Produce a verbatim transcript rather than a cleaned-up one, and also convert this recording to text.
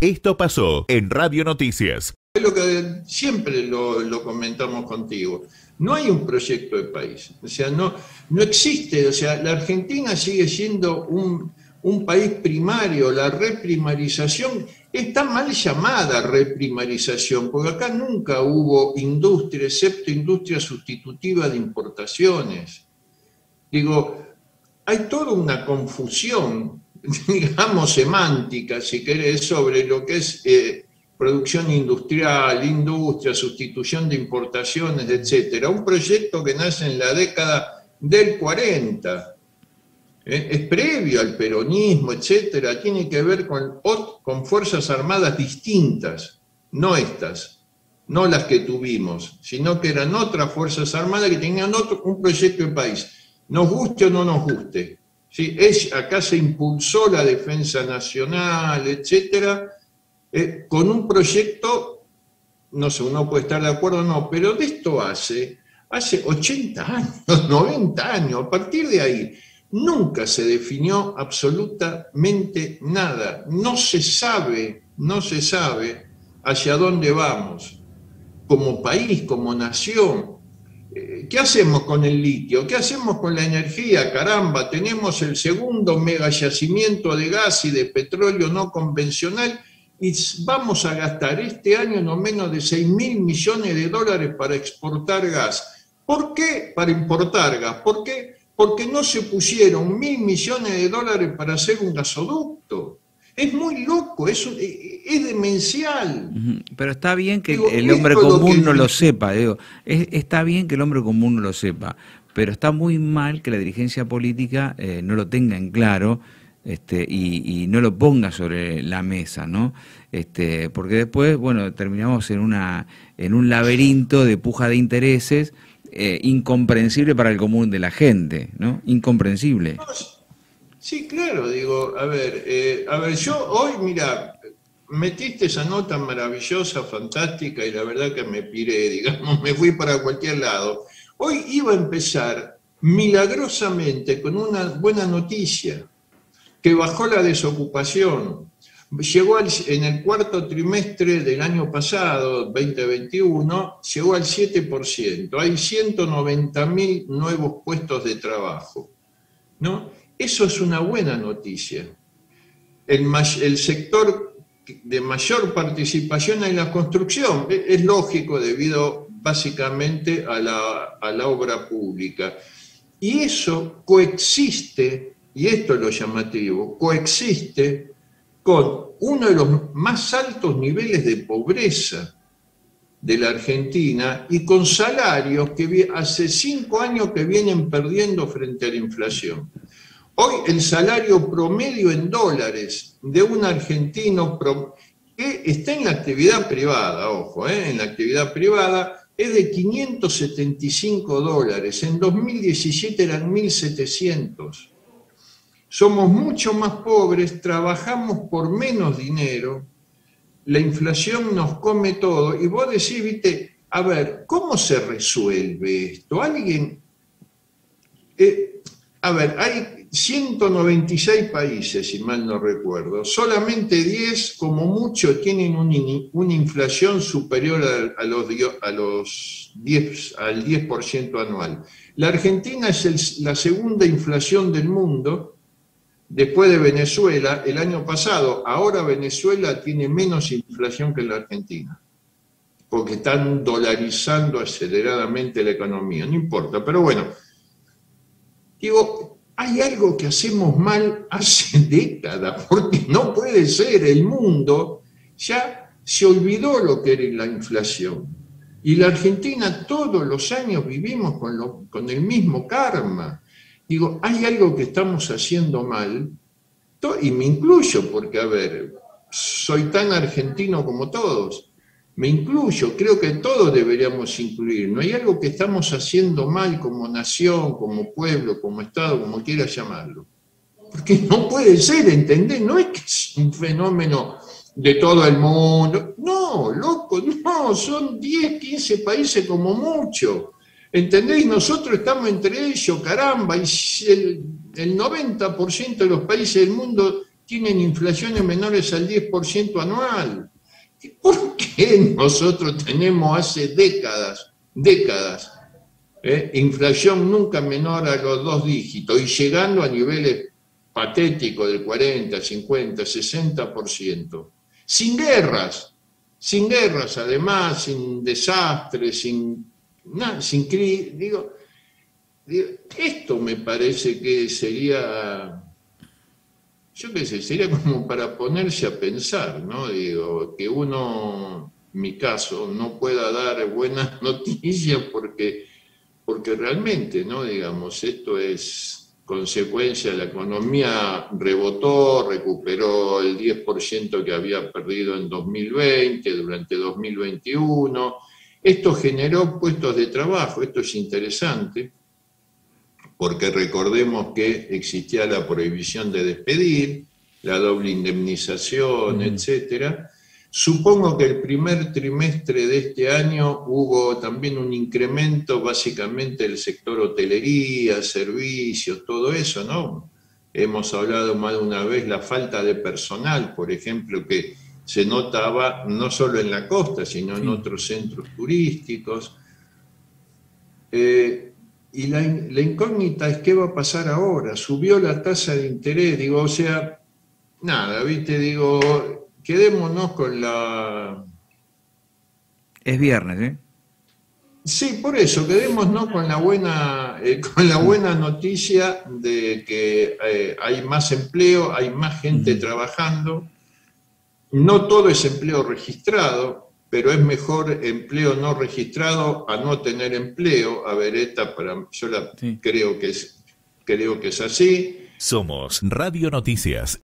Esto pasó en Radio Noticias. Es lo que siempre lo, lo comentamos contigo. No hay un proyecto de país. O sea, no, no existe. O sea, la Argentina sigue siendo un, un país primario. La reprimarización está mal llamada reprimarización, porque acá nunca hubo industria, excepto industria sustitutiva de importaciones. Digo, hay toda una confusión, digamos, semántica, si querés, sobre lo que es eh, producción industrial, industria, sustitución de importaciones, etcétera. Un proyecto que nace en la década del cuarenta, eh, es previo al peronismo, etcétera, tiene que ver con, con fuerzas armadas distintas, no estas, no las que tuvimos, sino que eran otras fuerzas armadas que tenían otro, un proyecto de país, nos guste o no nos guste. ¿Sí? Es, acá se impulsó la defensa nacional, etcétera, eh, con un proyecto, no sé, uno puede estar de acuerdo o no, pero de esto hace, hace ochenta años, noventa años, a partir de ahí, nunca se definió absolutamente nada, no se sabe, no se sabe hacia dónde vamos, como país, como nación. ¿Qué hacemos con el litio? ¿Qué hacemos con la energía? Caramba, tenemos el segundo megayacimiento de gas y de petróleo no convencional y vamos a gastar este año no menos de seis mil millones de dólares para exportar gas. ¿Por qué? Para importar gas. ¿Por qué? Porque no se pusieron mil millones de dólares para hacer un gasoducto. Es muy loco, es, es demencial. Pero está bien que digo, el hombre común que... no lo sepa, digo. Es, está bien que el hombre común no lo sepa, pero está muy mal que la dirigencia política eh, no lo tenga en claro este, y, y no lo ponga sobre la mesa, ¿no? Este, porque después, bueno, terminamos en, una, en un laberinto de puja de intereses eh, incomprensible para el común de la gente, ¿no? Incomprensible. No, sí, claro, digo, a ver, eh, a ver, yo hoy, mira, metiste esa nota maravillosa, fantástica, y la verdad que me piré, digamos, me fui para cualquier lado. Hoy iba a empezar milagrosamente con una buena noticia, que bajó la desocupación. Llegó al, en el cuarto trimestre del año pasado, veinte veintiuno, llegó al siete por ciento. Hay ciento noventa mil nuevos puestos de trabajo, ¿no? Eso es una buena noticia. El, el sector de mayor participación en la construcción es lógico debido básicamente a la, a la obra pública. Y eso coexiste, y esto es lo llamativo, coexiste con uno de los más altos niveles de pobreza de la Argentina y con salarios que hace cinco años que vienen perdiendo frente a la inflación. Hoy el salario promedio en dólares de un argentino que está en la actividad privada, ojo, eh, en la actividad privada, es de quinientos setenta y cinco dólares. En dos mil diecisiete eran mil setecientos. Somos mucho más pobres, trabajamos por menos dinero, la inflación nos come todo. Y vos decís, viste, a ver, ¿cómo se resuelve esto? Alguien... Eh, a ver, hay ciento noventa y seis países, si mal no recuerdo. Solamente diez, como mucho, tienen un, una inflación superior a, a los, a los diez, al diez por ciento anual. La Argentina es el, la segunda inflación del mundo, después de Venezuela, el año pasado. Ahora Venezuela tiene menos inflación que la Argentina, porque están dolarizando aceleradamente la economía. No importa, pero bueno. Digo, hay algo que hacemos mal hace décadas, porque no puede ser, el mundo ya se olvidó lo que era la inflación. Y la Argentina todos los años vivimos con, lo, con el mismo karma. Digo, hay algo que estamos haciendo mal, y me incluyo, porque, a ver, soy tan argentino como todos. Me incluyo, creo que todos deberíamos incluir. No hay algo que estamos haciendo mal como nación, como pueblo, como Estado, como quieras llamarlo. Porque no puede ser, ¿entendés? No es que es un fenómeno de todo el mundo. No, loco, no, son diez, quince países como mucho. ¿Entendés? Nosotros estamos entre ellos, caramba, y el, el noventa por ciento de los países del mundo tienen inflaciones menores al diez por ciento anual. ¿Por qué nosotros tenemos hace décadas, décadas, eh, inflación nunca menor a los dos dígitos y llegando a niveles patéticos del cuarenta, cincuenta, sesenta por ciento? Sin guerras, sin guerras además, sin desastres, sin nada, sin crisis. Digo, digo, esto me parece que sería... Yo qué sé, sería como para ponerse a pensar, ¿no? Digo, que uno, en mi caso, no pueda dar buenas noticias porque, porque realmente, ¿no? Digamos, esto es consecuencia, la economía rebotó, recuperó el diez por ciento que había perdido en dos mil veinte, durante dos mil veintiuno. Esto generó puestos de trabajo, esto es interesante, porque recordemos que existía la prohibición de despedir, la doble indemnización, mm. etcétera. Supongo que el primer trimestre de este año hubo también un incremento, básicamente del sector hotelería, servicios, todo eso, ¿no? Hemos hablado más de una vez la falta de personal, por ejemplo, que se notaba no solo en la costa, sino sí. en otros centros turísticos. Eh, Y la, la incógnita es qué va a pasar ahora. Subió la tasa de interés, digo, o sea, nada, viste, digo, quedémonos con la... Es viernes, ¿eh? Sí, por eso, quedémonos con la buena, eh, con la buena noticia de que eh, hay más empleo, hay más gente uh-huh. trabajando. No todo es empleo registrado, pero es mejor empleo no registrado a no tener empleo. A ver, esta para yo la sí. creo que es creo que es así. Somos Radio Noticias.